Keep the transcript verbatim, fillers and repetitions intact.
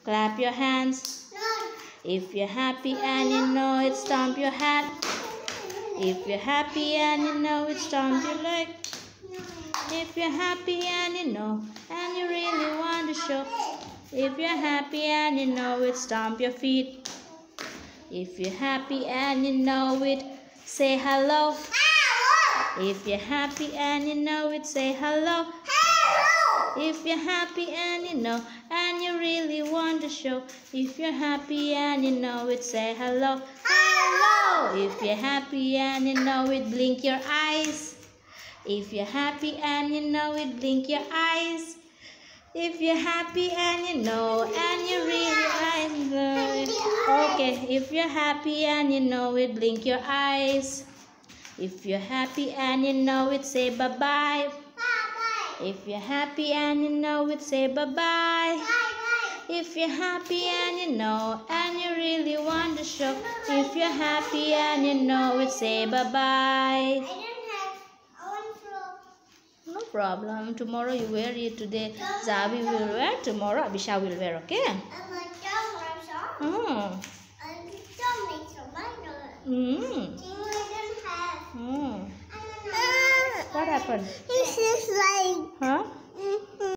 Clap your hands. If you're happy and you know it, stomp your hat. If you're happy and you know it, stomp your leg. If you're happy and you know, and you really want to show. If you're happy and you know it, stomp your feet. If you're happy and you know it, say hello. If you're happy and you know it, say hello. If you're happy and you know, and you really want to show. If you're happy and you know it, say hello. Hello. If you're happy and you know it, blink your eyes. If you're happy and you know it, blink your eyes. If you're happy and you know, and you really know it. Okay, if you're happy and you know it, blink your eyes. If you're happy and you know it, say bye-bye. If you're happy and you know it, say bye-bye. If you're happy and you know, and you really want to show. If you're happy and you know it, say bye-bye. No problem. Tomorrow you wear it. Today Zhavi will wear. Tomorrow Abisha will wear. Okay? Mm. Mm. Mm. What happened? This is like. Huh?